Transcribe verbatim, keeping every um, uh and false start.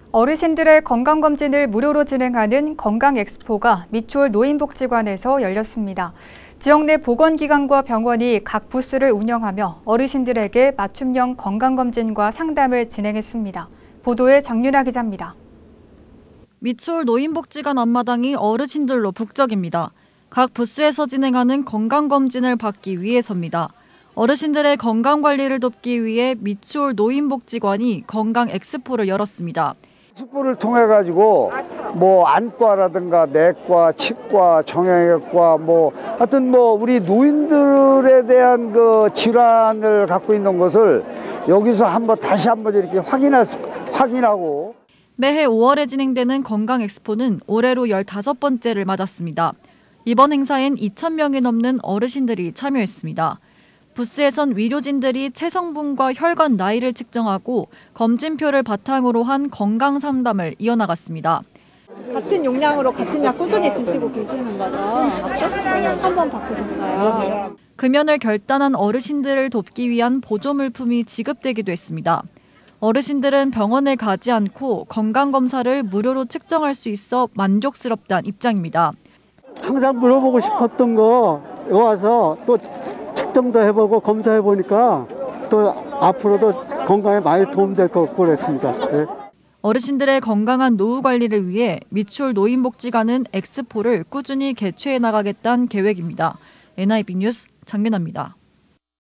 어르신들의 건강검진을 무료로 진행하는 건강엑스포가 미추홀 노인복지관에서 열렸습니다. 지역 내 보건기관과 병원이 각 부스를 운영하며 어르신들에게 맞춤형 건강검진과 상담을 진행했습니다. 보도에 장윤아 기자입니다. 미추홀 노인복지관 앞마당이 어르신들로 북적입니다. 각 부스에서 진행하는 건강검진을 받기 위해서입니다. 어르신들의 건강관리를 돕기 위해 미추홀 노인복지관이 건강엑스포를 열었습니다. 엑스포를 통해 가지고 뭐 안과라든가 내과, 치과, 정형외과 뭐 하여튼 뭐 우리 노인들에 대한 그 질환을 갖고 있는 것을 여기서 한번 다시 한번 이렇게 확인할 확인하고 매해 오월에 진행되는 건강엑스포는 올해로 열다섯 번째를 맞았습니다. 이번 행사엔 이천 명이 넘는 어르신들이 참여했습니다. 부스에선 의료진들이 체성분과 혈관 나이를 측정하고 검진표를 바탕으로 한 건강 상담을 이어나갔습니다. 같은 용량으로 같은 약 꾸준히 드시고 계시는 거죠? 한 번 바꾸셨어요? 금연을 결단한 어르신들을 돕기 위한 보조 물품이 지급되기도 했습니다. 어르신들은 병원을 가지 않고 건강검사를 무료로 측정할 수 있어 만족스럽다는 입장입니다. 항상 물어보고 싶었던 거 와서 또 측정도 해보고 검사해보니까 또 앞으로도 건강에 많이 도움될 것 같고 그랬습니다. 네. 어르신들의 건강한 노후 관리를 위해 미추홀 노인복지관은 엑스포를 꾸준히 개최해 나가겠다는 계획입니다. 엔아이비 뉴스 장윤아입니다.